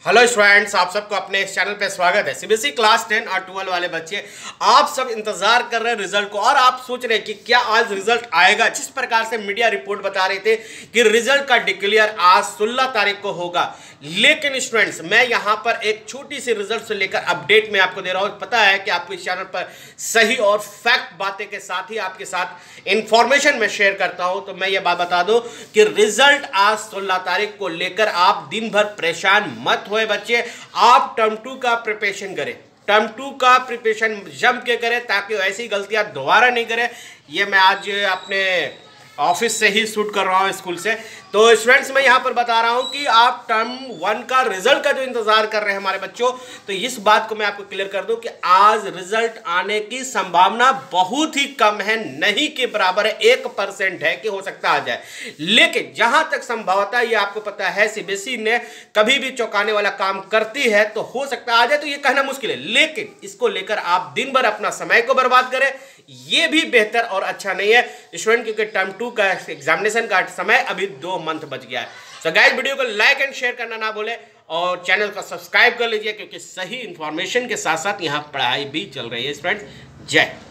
Hello students, आप सबको अपने इस चैनल पे स्वागत है। सीबीएसई क्लास 10 और 12 वाले बच्चे, आप सब इंतजार कर रहे हैं रिजल्ट को और आप सोच रहे हैं कि क्या आज रिजल्ट आएगा। जिस प्रकार से मीडिया रिपोर्ट बता रहे थे कि रिजल्ट का डिक्लेयर आज 16 तारीख को होगा, लेकिन स्टूडेंट्स मैं यहां पर एक छोटी सी रिजल्ट से लेकर अपडेट में आपको दे रहा हूं। पता है कि आपको इस चैनल पर सही और फैक्ट बातें के साथ ही आपके साथ इंफॉर्मेशन में शेयर करता हूं। तो मैं ये बात बता दूं कि रिजल्ट आज 16 तारीख को लेकर आप दिन भर परेशान मत होए बच्चे। आप टर्म 2 का प्रिपरेशन करें, टर्म 2 का प्रिपरेशन जम के करें ताकि ऐसी गलतियां दोबारा नहीं करें। ये मैं आज अपने ऑफिस से ही शूट कर रहा हूँ, स्कूल से। तो स्टूडेंट्स मैं यहाँ पर बता रहा हूँ कि आप टर्म 1 का रिजल्ट का जो इंतजार कर रहे हैं हमारे बच्चों, तो इस बात को मैं आपको क्लियर कर दूं कि आज रिजल्ट आने की संभावना बहुत ही कम है, नहीं के बराबर है, 1% है कि हो सकता आ जाए। लेकिन जहां तक संभावता, ये आपको पता है सीबीएसई ने कभी भी चौंकाने वाला काम करती है, तो हो सकता आ जाए, तो ये कहना मुश्किल है। लेकिन इसको लेकर आप दिन भर अपना समय को बर्बाद करें, ये भी बेहतर और अच्छा नहीं है स्टूडेंट, क्योंकि टर्म 2 का एग्जामिनेशन का समय अभी 2 मंथ बच गया है। सो गाइस, वीडियो को लाइक एंड शेयर करना ना भूलें और चैनल को सब्सक्राइब कर लीजिए, क्योंकि सही इंफॉर्मेशन के साथ साथ यहाँ पढ़ाई भी चल रही है स्टूडेंट्स। जय